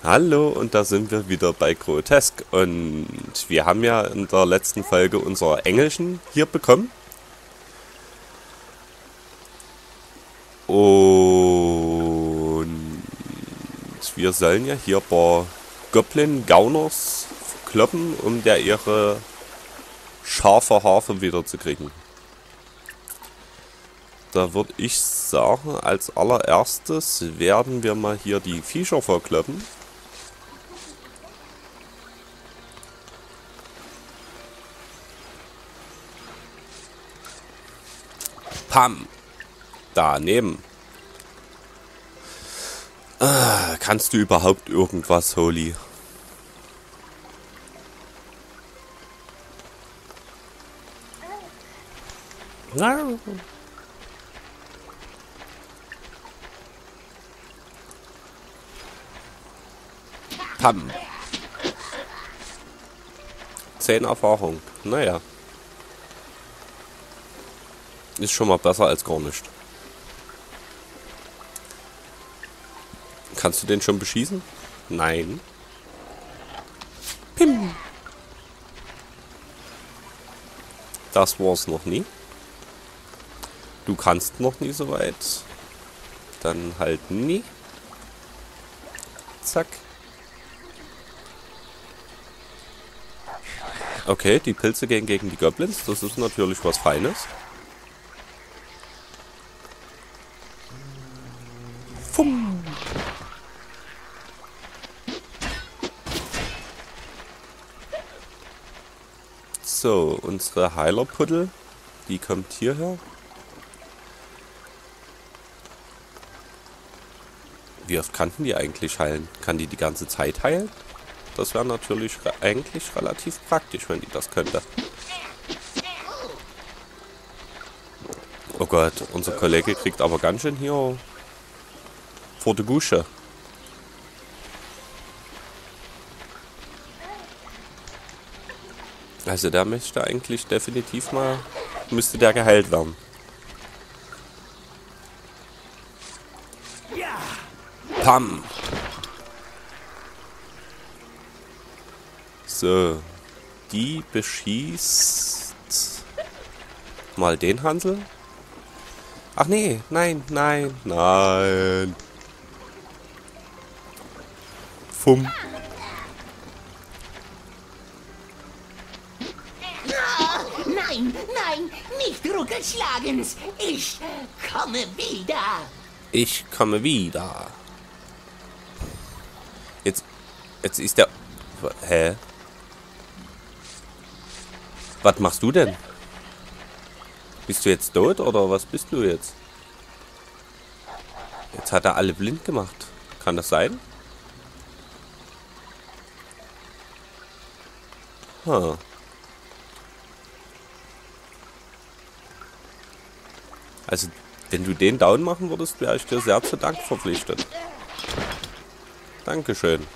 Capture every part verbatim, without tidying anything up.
Hallo, und da sind wir wieder bei Grotesk. Und wir haben ja in der letzten Folge unser Engelchen hier bekommen. Und wir sollen ja hier ein paar Goblin-Gauners kloppen, um der ihre scharfe Harfe wiederzukriegen. Da würde ich sagen, als allererstes werden wir mal hier die Viecher verkloppen. Pam! Daneben. Ah, kannst du überhaupt irgendwas, Holy? Pam. Zehn Erfahrung. Naja. Ist schon mal besser als gar nicht. Kannst du den schon beschießen? Nein. Pim. Das war's noch nie. Du kannst noch nie so weit. Dann halt nie. Zack. Okay, die Pilze gehen gegen die Goblins. Das ist natürlich was Feines. Fumm. So, unsere Heilerpuddel, die kommt hierher. Wie oft kannten die eigentlich heilen? Kann die die ganze Zeit heilen? Das wäre natürlich re- eigentlich relativ praktisch, wenn die das könnte. Oh Gott, unser Kollege kriegt aber ganz schön hier vor der Gusche. Also der möchte eigentlich definitiv mal, müsste der geheilt werden. Pam! So, die beschießt mal den Hansel. Ach nee, nein, nein, nein. Fumm. Nein, nein, nicht Ruckel schlagens. Ich komme wieder. Ich komme wieder. Jetzt, jetzt ist der... Hä? Was machst du denn? Bist du jetzt tot oder was bist du jetzt? Jetzt hat er alle blind gemacht. Kann das sein? Huh. Also, wenn du den down machen würdest, wäre ich dir sehr zu Dank verpflichtet. Dankeschön.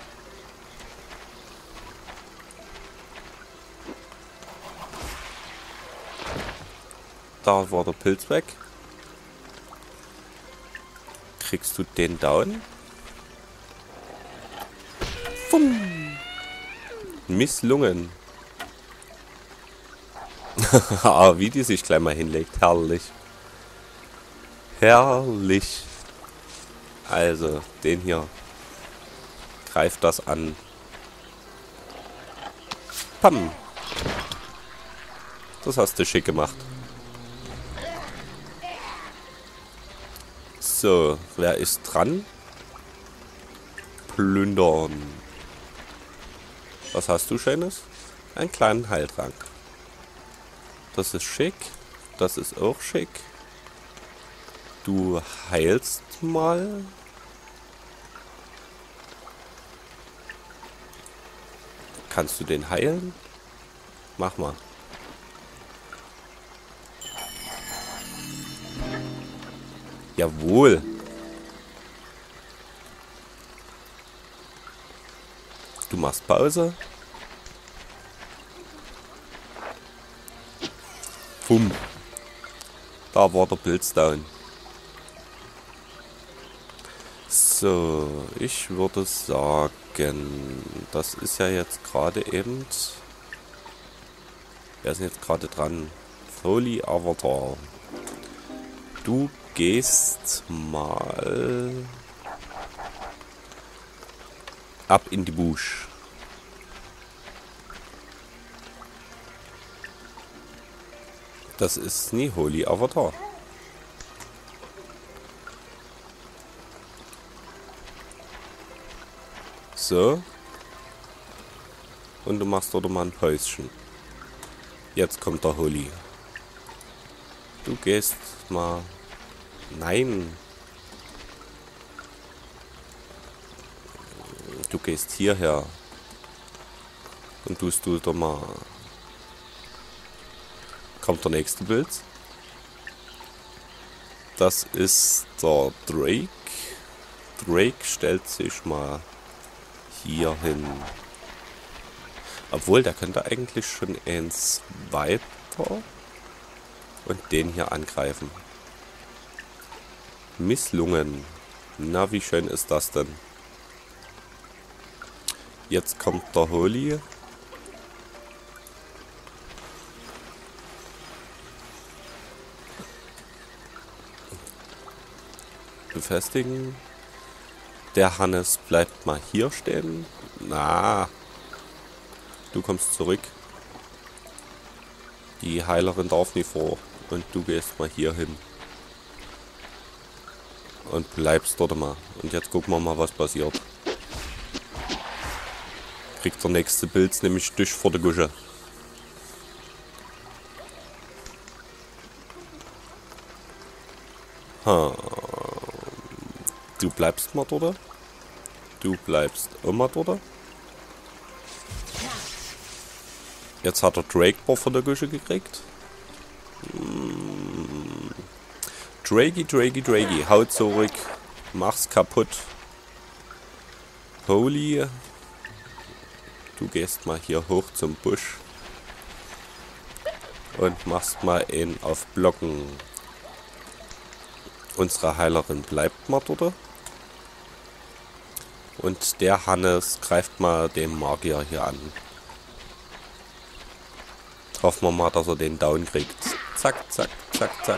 Da war der Pilz weg. Kriegst du den down? Fumm. Misslungen. Ah, wie die sich gleich mal hinlegt. Herrlich. Herrlich. Also, den hier. Greift das an. Pam. Das hast du schick gemacht. So, wer ist dran? Plündern. Was hast du Schönes? Einen kleinen Heiltrank. Das ist schick. Das ist auch schick. Du heilst mal. Kannst du den heilen? Mach mal. Jawohl. Du machst Pause. Fumm. Da war der Pilz down. So, ich würde sagen, das ist ja jetzt gerade eben... Wer ist denn jetzt gerade dran? Holy Avatar. Du gehst mal ab in die Busch. Das ist nie Holy Avatar. So. Und du machst dort mal ein Päuschen. Jetzt kommt der Holy. Du gehst mal... Nein. Du gehst hierher. Und tust du da mal... Kommt der nächste Bild. Das ist der Drake. Drake stellt sich mal hier hin. Obwohl, der könnte eigentlich schon eins weiter und den hier angreifen. Misslungen. Na, wie schön ist das denn? Jetzt kommt der Holy. Befestigen. Der Hannes bleibt mal hier stehen. Na, du kommst zurück. Die Heilerin darf nicht vor. Und du gehst mal hier hin. Und bleibst dort mal. Und jetzt gucken wir mal, was passiert. Kriegt der nächste Bild nämlich durch vor der Gusche. Ha. Du bleibst mal dort. Du bleibst immer dort. Jetzt hat er Drake vor der Gusche gekriegt. Hm. Drakey, Drakey, Drakey. Hau zurück. Mach's kaputt. Holy. Du gehst mal hier hoch zum Busch. Und machst mal einen auf Blocken. Unsere Heilerin bleibt mal dort. Und der Hannes greift mal den Magier hier an. Hoffen wir mal, dass er den down kriegt. Zack, zack, zack, zack.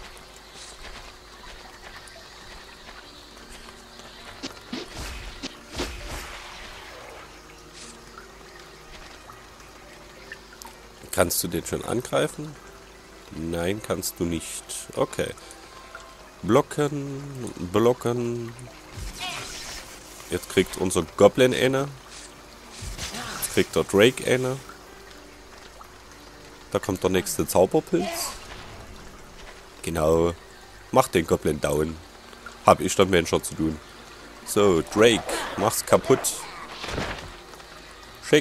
Kannst du den schon angreifen? Nein, kannst du nicht. Okay. Blocken, blocken. Jetzt kriegt unser Goblin eine. Jetzt kriegt der Drake eine. Da kommt der nächste Zauberpilz. Genau. Mach den Goblin down. Hab ich dann Menschen zu tun. So, Drake, mach's kaputt. Schick.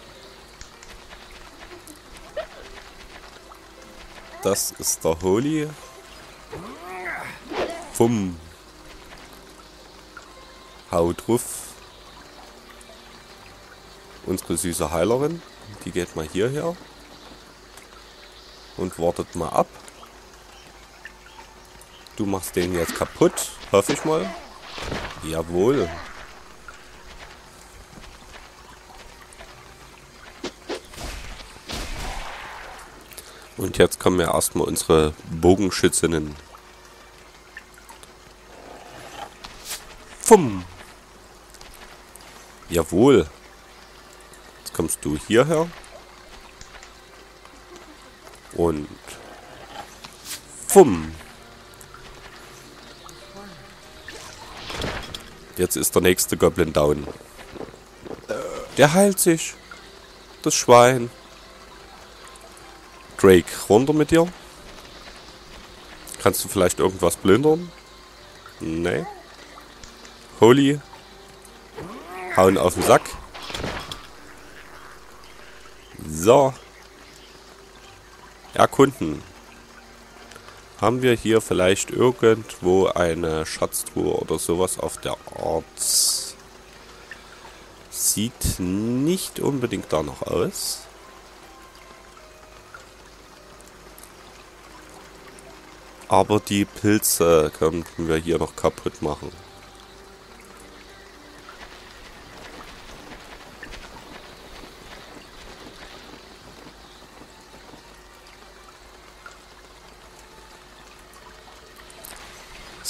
Das ist der Holy. Fumm. Hau drauf. Unsere süße Heilerin. Die geht mal hierher. Und wartet mal ab. Du machst den jetzt kaputt. Hoffe ich mal. Jawohl. Und jetzt kommen ja erstmal unsere Bogenschützinnen. Fumm. Jawohl. Jetzt kommst du hierher. Und fumm. Jetzt ist der nächste Goblin down. Der heilt sich. Das Schwein. Drake, runter mit dir. Kannst du vielleicht irgendwas plündern? Nee. Holy. Hauen auf den Sack. So. Erkunden. Haben wir hier vielleicht irgendwo eine Schatztruhe oder sowas auf der Art? Sieht nicht unbedingt danach aus. Aber die Pilze könnten wir hier noch kaputt machen.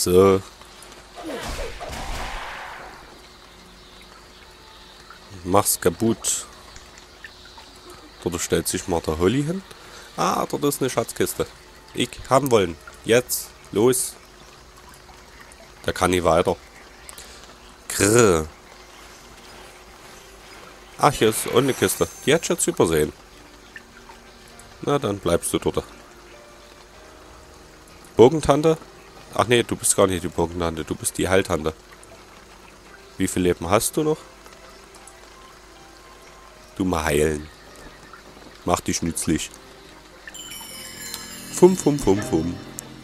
So. Mach's kaputt. Dort stellt sich mal der Holly hin. Ah, dort ist eine Schatzkiste. Ich haben wollen. Jetzt. Los. Der kann nicht weiter. Grrr. Ach, hier ist auch eine Kiste. Die hätte ich jetzt übersehen. Na, dann bleibst du dort. Bogentante? Ach nee, du bist gar nicht die Bogentante. Du bist die Heiltante. Wie viel Leben hast du noch? Du mal heilen. Mach dich nützlich. Fum, fum, fum, fum.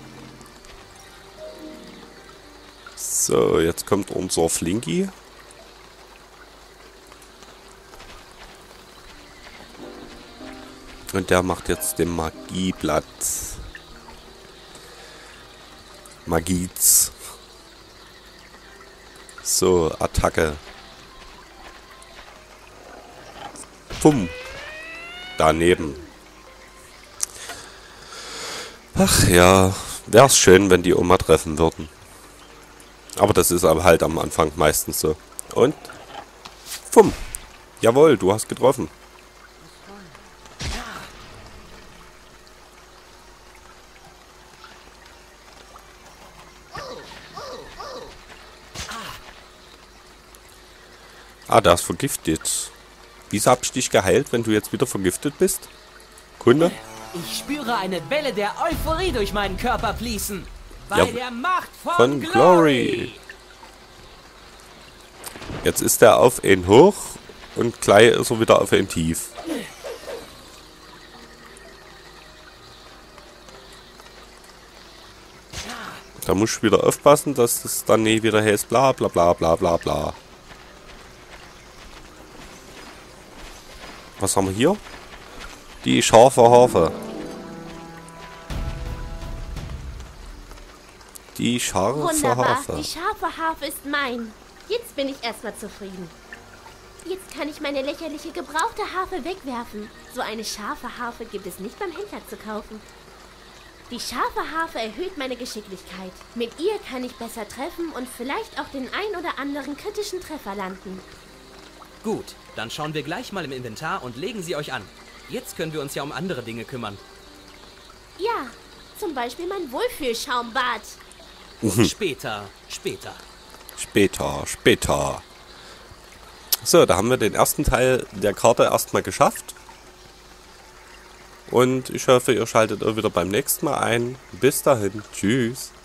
So, jetzt kommt unser Flinky. Und der macht jetzt den Magieblatt. Magiez. So, Attacke. Pum. Daneben. Ach ja, wär's schön, wenn die Oma treffen würden. Aber das ist aber halt am Anfang meistens so. Und? Pum. Jawohl, du hast getroffen. Ah, der ist vergiftet. Wieso hab ich dich geheilt, wenn du jetzt wieder vergiftet bist? Kunde? Ich spüre eine Welle der Euphorie durch meinen Körper fließen. Bei Ja, der Macht von, von Glory. Glory. Jetzt ist er auf ihn hoch und gleich ist er wieder auf ihn tief. Da muss ich wieder aufpassen, dass es dann nie wieder heißt bla bla bla bla bla bla. Was haben wir hier? Die scharfe Harfe. Die scharfe Wunderbar, Harfe. die scharfe Harfe ist mein. Jetzt bin ich erstmal zufrieden. Jetzt kann ich meine lächerliche gebrauchte Harfe wegwerfen. So eine scharfe Harfe gibt es nicht beim Händler zu kaufen. Die scharfe Harfe erhöht meine Geschicklichkeit. Mit ihr kann ich besser treffen und vielleicht auch den ein oder anderen kritischen Treffer landen. Gut, dann schauen wir gleich mal im Inventar und legen sie euch an. Jetzt können wir uns ja um andere Dinge kümmern. Ja, zum Beispiel mein Wohlfühlschaumbad. Später, später. Später, später. So, da haben wir den ersten Teil der Karte erstmal geschafft. Und ich hoffe, ihr schaltet auch wieder beim nächsten Mal ein. Bis dahin. Tschüss.